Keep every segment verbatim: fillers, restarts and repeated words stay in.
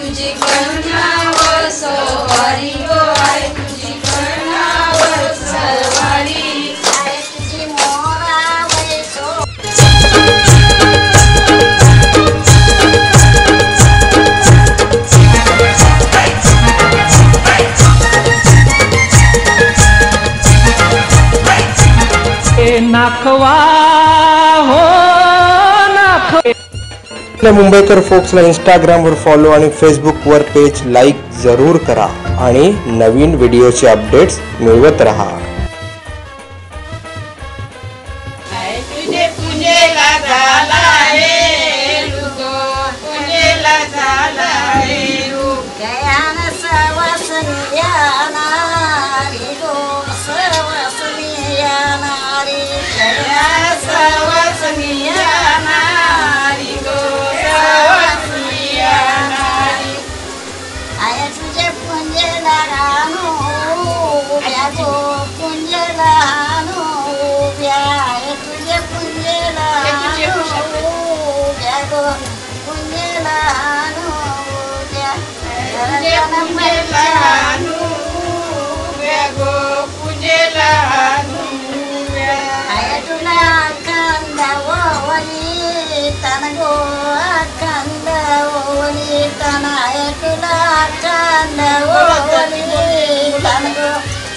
तुझी कर्णावर सवारी गो आहे तुझी कर्णावर सवारी आहे तुझी मोरावर सो नाखवा हो नाख मुंबईकर फोक्सला इंस्टाग्रामवर फॉलो आणि फेसबुकवर पेज लाईक जरूर करा आणि नवीन व्हिडिओचे अपडेट्स मिळवत रहा. तुझे पूजेला झाला रे रुगो पूजेला झाला रे रुग गयान सवासनिया नारी गो सवासनिया नारी गया सवासनिया नारी गो सवासनिया नारी आय तुझे पूजेला रानो उभ्या गो पूजेला रानो उभ्या आय तुझे पूजेला रानो उभ्या गो पूजेला रानो उभ्या तुझे पूजेला रानो उभ्या गो पूजेला रानो उभ्या आय तुला कंदा वली तन गो कंदा वली तन आय तुला कंदा वली तन गो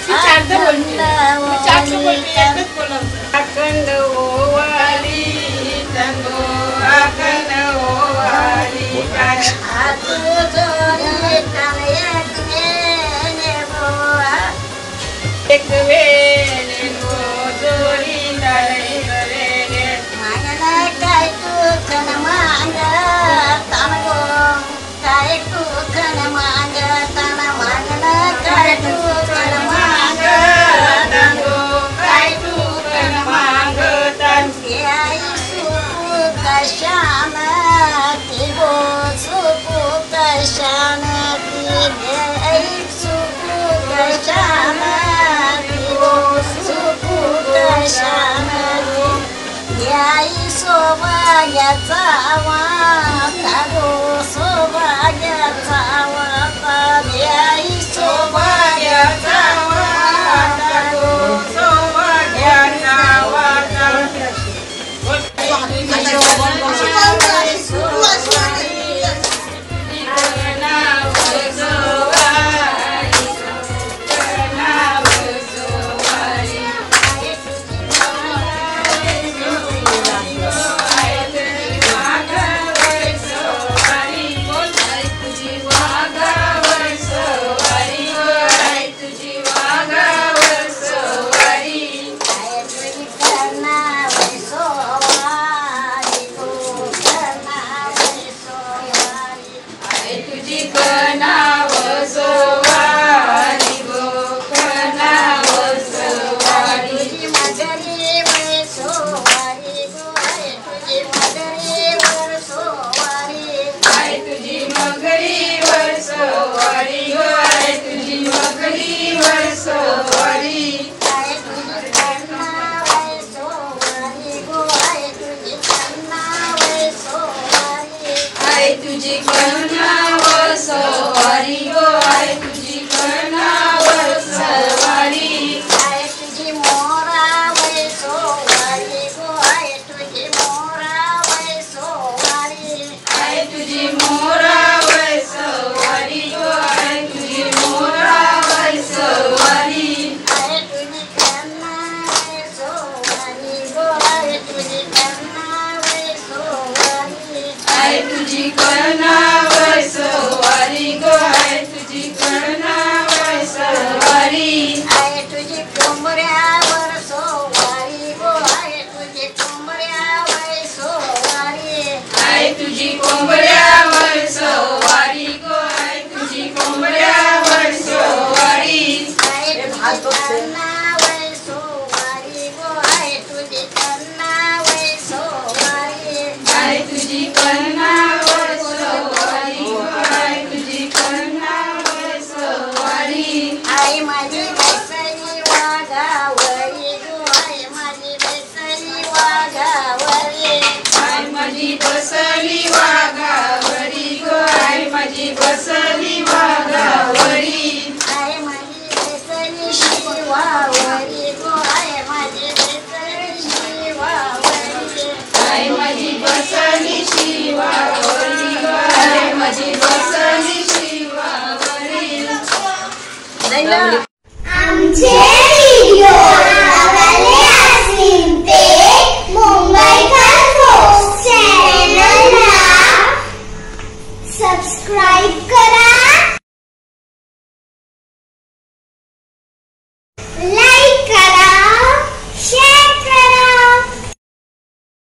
अखंड ओवाली तंगो अखंड ओवाली हात जोडी तन एक वेळे बोआ एक वेळे गो जोडी तळे वेळे मागना काय तू कन मांग तन गो काय तू कन मांग तन मागना काय तू कन मांग तन गो काय तू कन मांग तन आई सुपू कशान ती गो सुपू कशान ती आई सुपू कशान ती गो सुपू कशान ती आई सोभाग्याचा वाटा गो सोभाग्याचा वाटा आई सौभाग्याचा वाटा गो सौभाग्याचा वाटा सवारी आपल्या